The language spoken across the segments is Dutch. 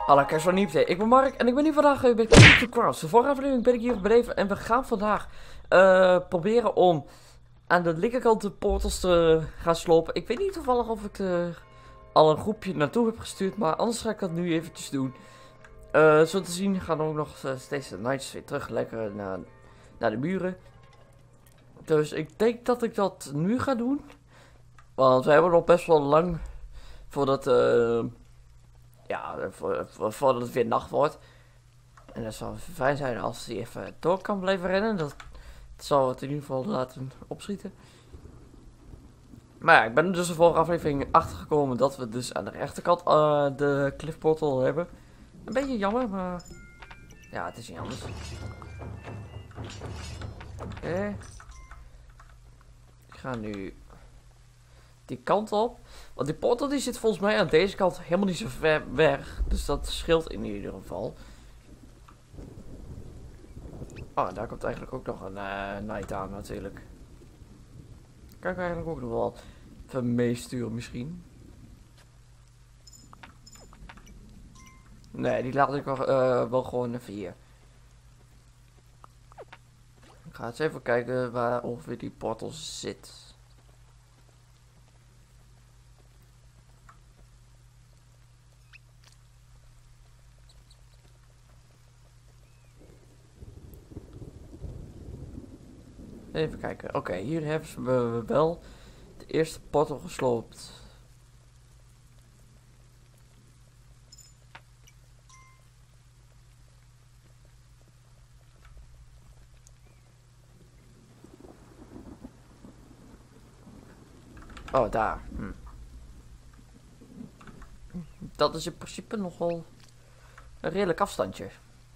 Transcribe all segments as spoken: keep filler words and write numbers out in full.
Hallo, kijk van Niepte. Ik ben Mark en ik ben hier vandaag bij Kingdom to Crowns. De vorige aflevering ben ik hier gebleven en we gaan vandaag uh, proberen om aan de linkerkant de portals te gaan slopen. Ik weet niet toevallig of ik er al een groepje naartoe heb gestuurd, maar anders ga ik dat nu eventjes doen. Uh, zo te zien gaan we ook nog uh, steeds de Knights weer terug lekker naar, naar de muren. Dus ik denk dat ik dat nu ga doen. Want we hebben nog best wel lang voordat... Uh, Ja, voordat het weer nacht wordt. En dat zou fijn zijn als hij even door kan blijven rennen. Dat, dat zal het in ieder geval laten opschieten. Maar ja, ik ben er dus de vorige aflevering achter gekomen dat we dus aan de rechterkant uh, de cliff portal hebben. Een beetje jammer, maar ja, het is niet anders. Oké. Okay. Ik ga nu die kant op. Want die portal die zit volgens mij aan deze kant helemaal niet zo ver weg. Dus dat scheelt in ieder geval. Oh, daar komt eigenlijk ook nog een uh, night aan natuurlijk. Kan ik eigenlijk ook nog wel even meesturen misschien. Nee, die laat ik wel, uh, wel gewoon even hier. Ik ga eens even kijken waar ongeveer die portal zit. Even kijken. Oké, okay, hier hebben we wel de eerste portal gesloopt. Oh, daar. Hm. Dat is in principe nogal een redelijk afstandje.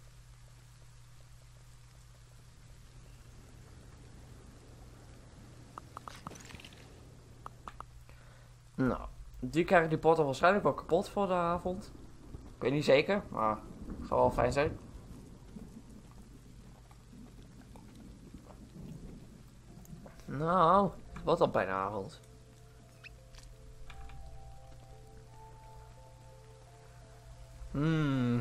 Nou, die krijgen die portal waarschijnlijk wel kapot voor de avond. Ik weet niet zeker, maar het zal wel fijn zijn. Nou, het wordt al bijna avond. Hmm.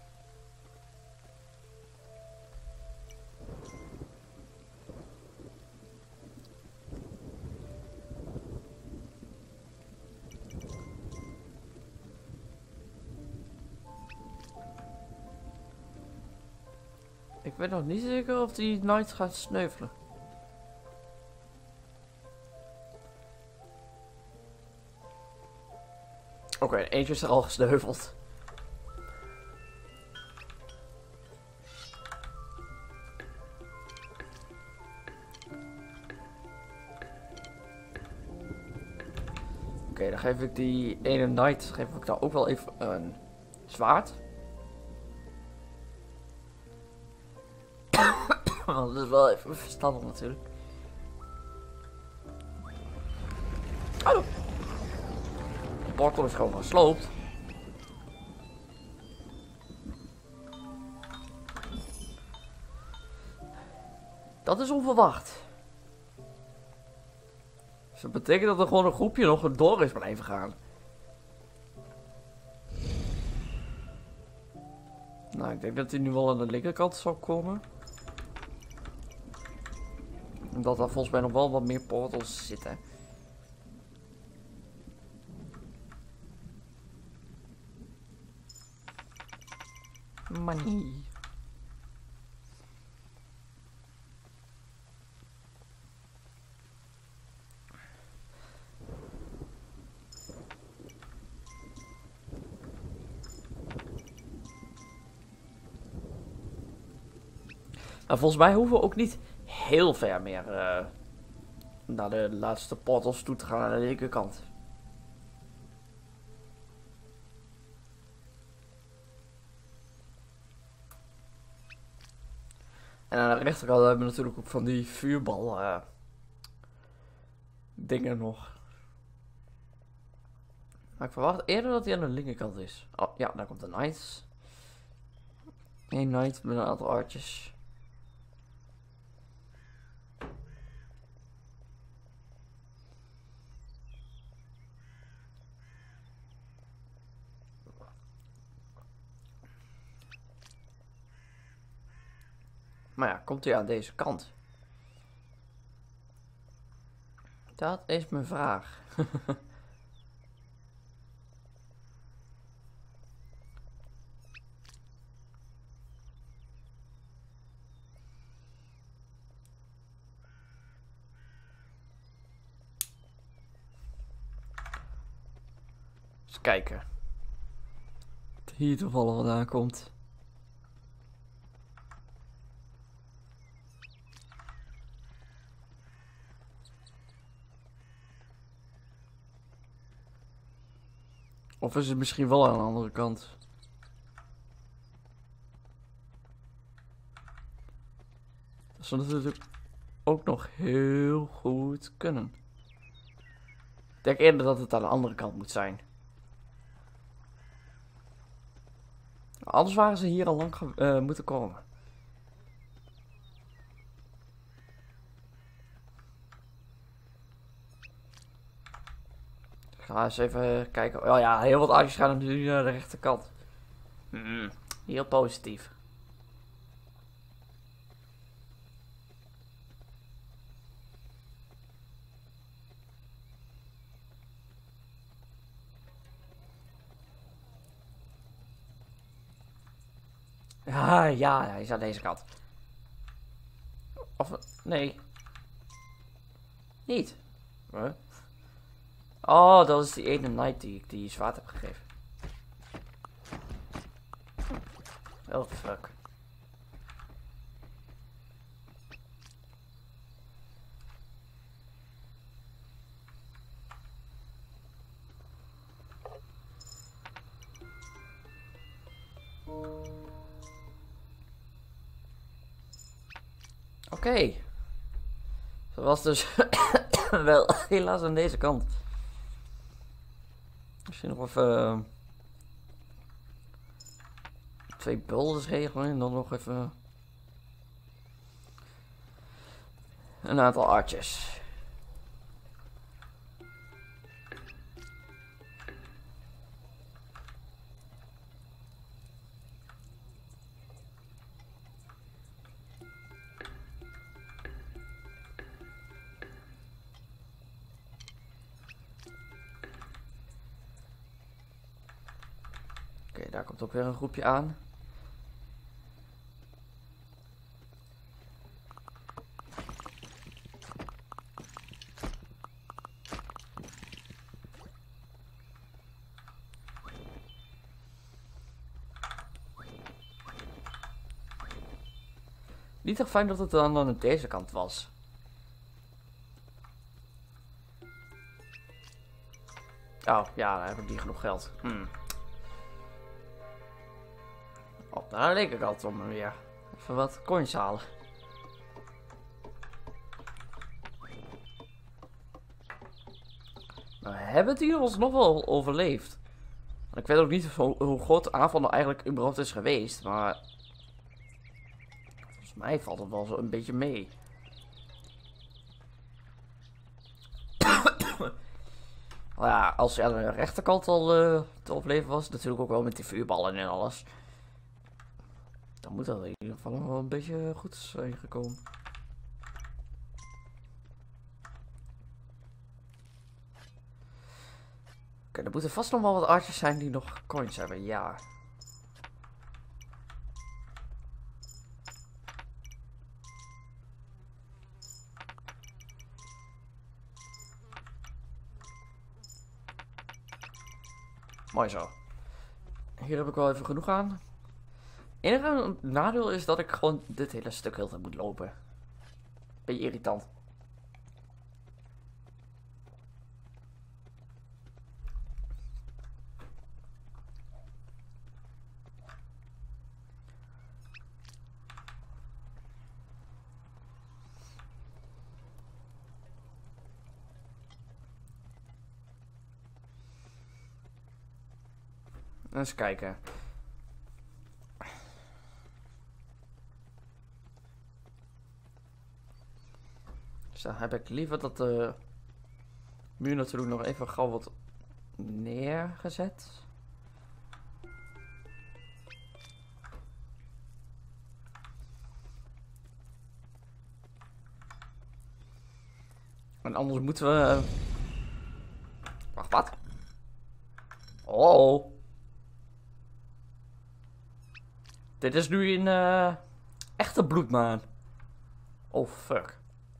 Ik weet nog niet zeker of die Knight gaat sneuvelen. Oké, okay, eentje is er al gesneuveld. Oké, okay, dan geef ik die ene Knight, geef ik dan ook wel even een zwaard. Oh, dat is wel even verstandig natuurlijk. Oh. De portal is gewoon gesloopt. Dat is onverwacht. Dus dat betekent dat er gewoon een groepje nog door is blijven gaan. Nou, ik denk dat hij nu wel aan de linkerkant zal komen. Omdat er volgens mij nog wel wat meer portals zitten. Money. Nou, volgens mij hoeven we ook niet heel ver meer uh, naar de laatste portals toe te gaan aan de linkerkant. En aan de rechterkant hebben we natuurlijk ook van die vuurbal uh, dingen nog. Maar ik verwacht eerder dat hij aan de linkerkant is. Oh ja, daar komt de Knight. Eén Knight met een aantal artjes. Maar ja, komt hij aan deze kant? Dat is mijn vraag. Eens kijken. Wat hier toevallig vandaan komt. Of is het misschien wel aan de andere kant? Dat zou natuurlijk ook nog heel goed kunnen. Ik denk eerder dat het aan de andere kant moet zijn. Anders waren ze hier al lang uh, moeten komen. Ik ga eens even kijken. Oh ja, heel wat aardjes gaan nu naar de rechterkant. Mm, heel positief. Ja, ja, hij is aan deze kant. Of, nee. Niet. Huh? Oh, dat is die ene knight die ik die zwaard heb gegeven. Oh, fuck. Oké. Okay. Dat was dus wel helaas aan deze kant. Misschien nog even uh, twee builders regelen en dan nog even een aantal archers. Oké, okay, daar komt ook weer een groepje aan. Niet echt fijn dat het dan aan deze kant was. Oh, ja, dan hebben die genoeg geld. Hmm. Oh, daar leek ik altijd om weer. Even wat coins halen. Nou, hebben die ons nog wel overleefd? Ik weet ook niet hoe, hoe groot de aanval nou eigenlijk überhaupt is geweest, maar volgens mij valt het wel zo een beetje mee. Nou ja, als je aan de rechterkant al uh, te overleven was, natuurlijk ook wel met die vuurballen en alles. Dan moet dat in ieder geval nog wel een beetje goed zijn gekomen. Oké, okay, er moeten vast nog wel wat archers zijn die nog coins hebben, ja. Mooi zo. Hier heb ik wel even genoeg aan. Enige nadeel is dat ik gewoon dit hele stuk heel tijd moet lopen. Beetje irritant. Eens kijken. Dus dan heb ik liever dat de muur natuurlijk nog even gauw wat neergezet. En anders moeten we... Wacht, wat? Oh. Dit is nu een uh, echte bloedmaan. Oh, fuck.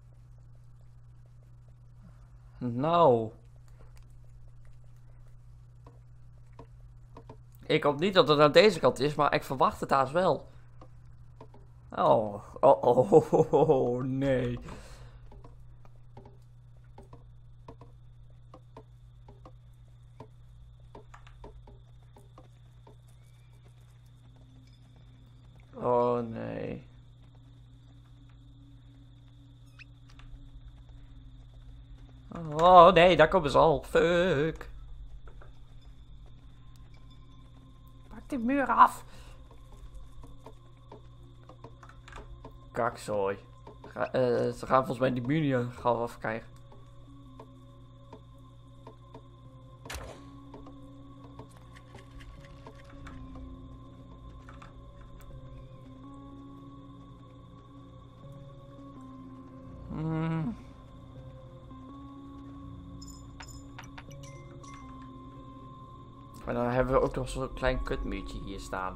Nou. Ik hoop niet dat het aan deze kant is, maar ik verwacht het haast wel. Oh, oh, oh, oh, oh, oh nee. Oh nee. Oh nee, daar komen ze al. Fuck. Pak die muur af. Kakzooi. Ga, uh, ze gaan volgens mij die muur niet gauw afkrijgen. Hmm. En dan hebben we ook nog zo'n klein kutmuurtje hier staan.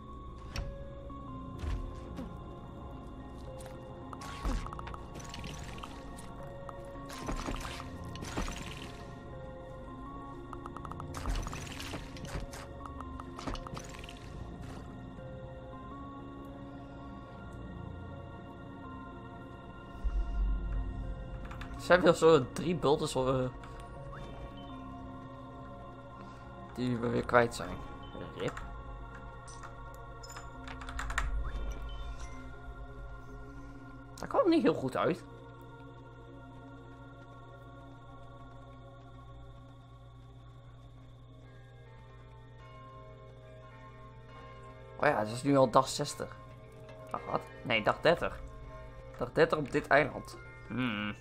Zijn weer zo drie bulten uh, die we weer kwijt zijn. Rip. Dat kwam niet heel goed uit. Oh ja, het is nu al dag zestig. Dag wat? Nee, dag dertig. Dag dertig op dit eiland. Hmm.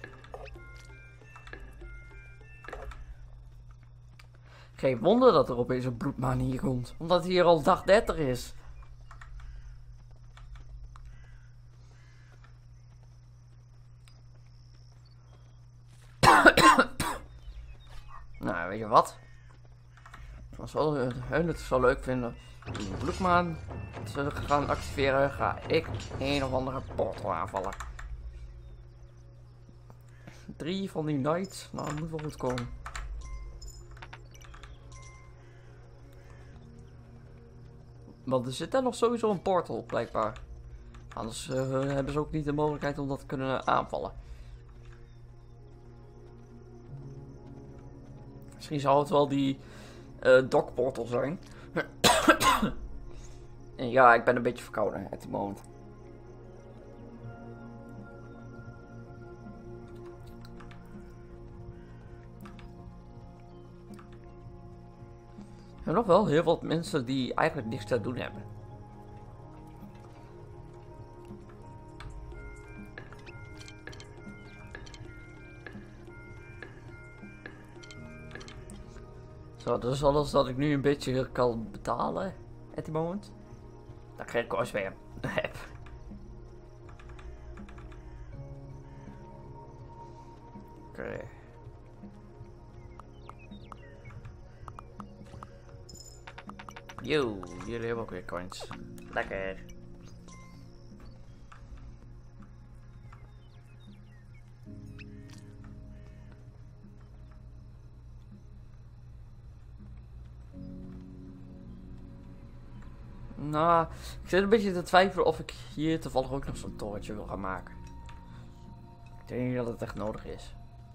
Geen wonder dat er opeens een bloedmaan hier komt. Omdat hier al dag dertig is. Nou, weet je wat? Als we het zo leuk vinden die bloedmaan te gaan activeren, ga ik een of andere portal aanvallen. Drie van die knights. Nou, dat moet wel goed komen. Want er zit daar nog sowieso een portal, blijkbaar. Anders uh, hebben ze ook niet de mogelijkheid om dat te kunnen aanvallen. Misschien zou het wel die uh, dock portal zijn. En ja, ik ben een beetje verkouden at the moment. Er zijn nog wel heel wat mensen die eigenlijk niks te doen hebben. Zo, dus alles dat ik nu een beetje kan betalen at the moment. Dan krijg ik als weer heb. Oké. Okay. Yo, jullie hebben ook weer coins. Lekker. Nou, ik zit een beetje te twijfelen of ik hier toevallig ook nog zo'n torentje wil gaan maken. Ik denk niet dat het echt nodig is.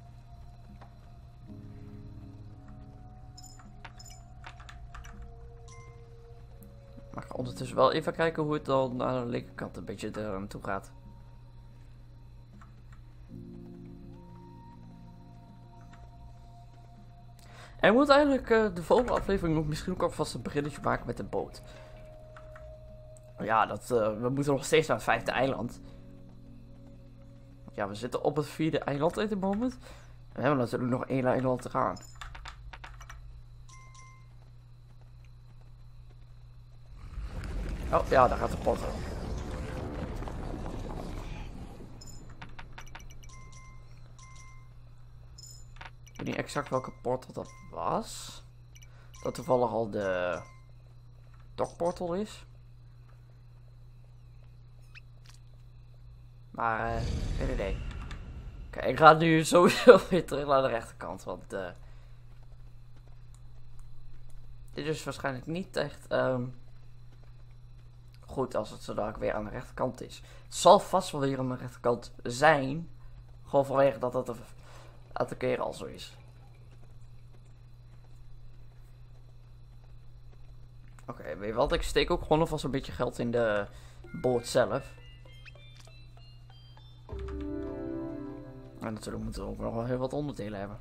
Maar ik ga ondertussen wel even kijken hoe het dan aan de linkerkant een beetje er naartoe gaat. En we moeten eigenlijk uh, de volgende aflevering ook misschien ook alvast een beginnetje maken met de boot. Ja, dat, uh, we moeten nog steeds naar het vijfde eiland. Ja, we zitten op het vierde eiland at the moment. We hebben natuurlijk nog één eiland te gaan. Oh, ja, daar gaat de pot op. weet niet exact welke portal dat was. Dat toevallig al de dockportal is. Maar, uh, geen idee. Oké, ik ga nu sowieso weer terug naar de rechterkant, want uh, dit is waarschijnlijk niet echt um, goed als het zodat weer aan de rechterkant is. Het zal vast wel weer aan de rechterkant zijn, gewoon vanwege dat het een aantal keren al zo is. Oké, okay, weet je wat, ik steek ook gewoon alvast een beetje geld in de boot zelf. En natuurlijk moeten we ook nog wel heel wat onderdelen hebben.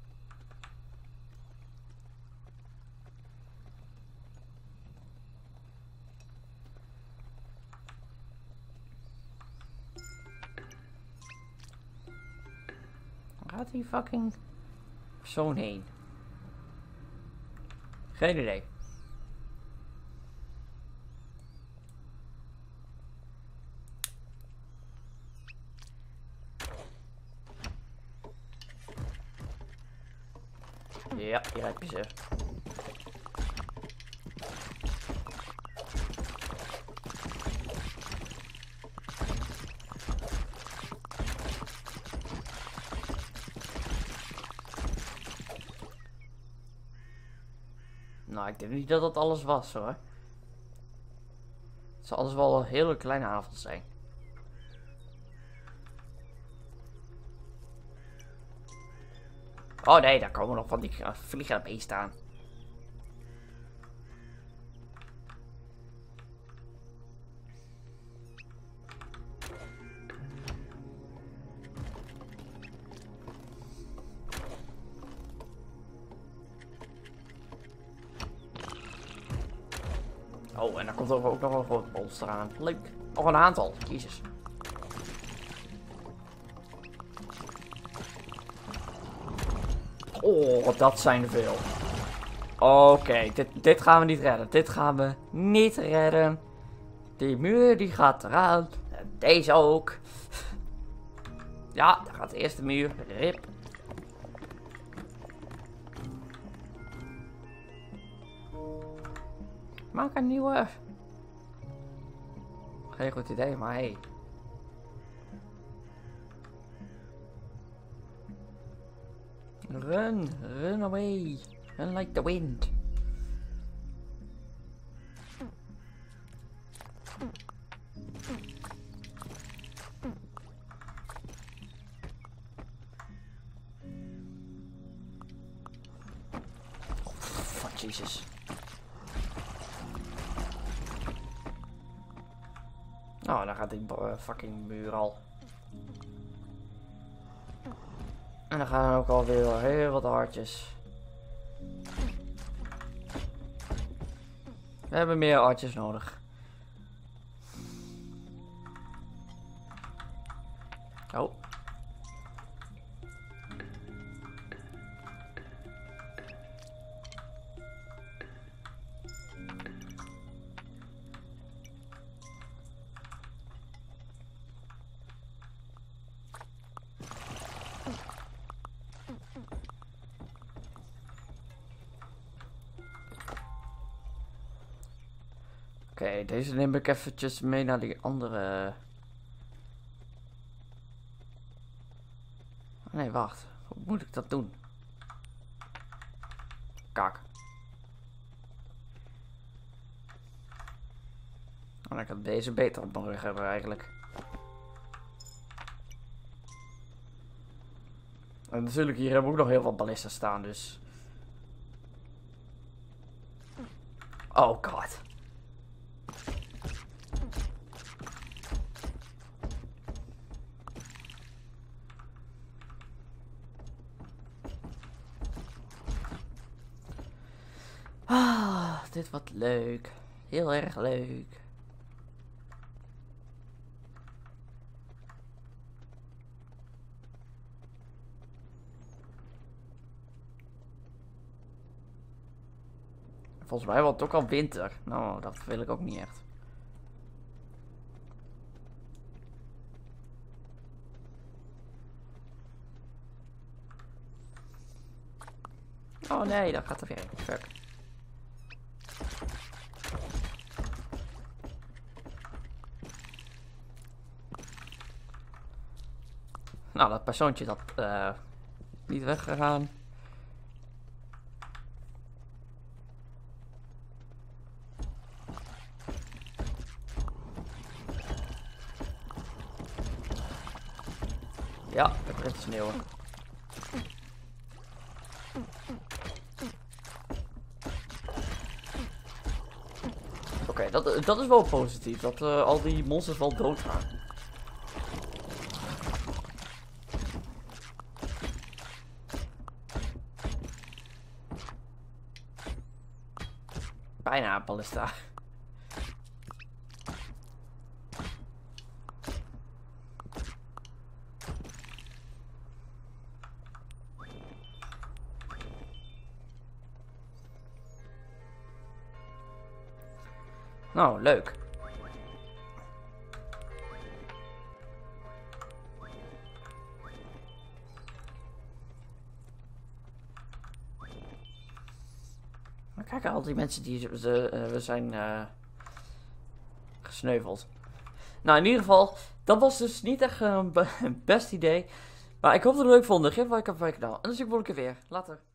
Waar gaat die fucking persoon heen? Geen idee. Ja, hier heb je ze. Nou, ik denk niet dat dat alles was hoor. Het zal alles wel een hele kleine avond zijn. Oh nee, daar komen nog van die uh, vliegerbeesten aan. Oh, en dan komt er ook nog een groot monster aan. Leuk. Nog een aantal. Jezus. Oh, dat zijn er veel. Oké, okay, dit, dit gaan we niet redden. Dit gaan we niet redden. Die muur die gaat eraan. En deze ook. Ja, daar gaat de eerste muur. Rip. Maak een nieuwe. Geen goed idee, maar hey. Run, run away. Run like the wind. Oh, fuck Jesus. Oh, dan gaat die uh, fucking muur al. En dan gaan er ook alweer heel wat hartjes. We hebben meer hartjes nodig. Oh. Oké, okay, deze neem ik eventjes mee naar die andere. Oh, nee, wacht. Hoe moet ik dat doen? Kak. Oh, dan kan deze beter op mijn rug hebben eigenlijk. En natuurlijk, hier hebben we ook nog heel veel ballisten staan, dus. Oh god. Ah, dit wordt leuk. Heel erg leuk. Volgens mij wordt het ook al winter. Nou, dat wil ik ook niet echt. Oh nee, dat gaat er weer in. Fuck. Nou, dat persoontje dat uh, niet weggegaan. Ja, dat begint te sneeuwen. Oké, okay, dat, dat is wel positief. Dat uh, al die monsters wel doodgaan. Bijna een ballista. Nou, leuk. Maar kijk, al die mensen die ze, uh, we zijn uh, gesneuveld. Nou, in ieder geval, dat was dus niet echt een uh, best idee. Maar ik hoop dat het leuk vonden. Geef een like op mijn kanaal. En dan zie ik volgende keer weer. Later.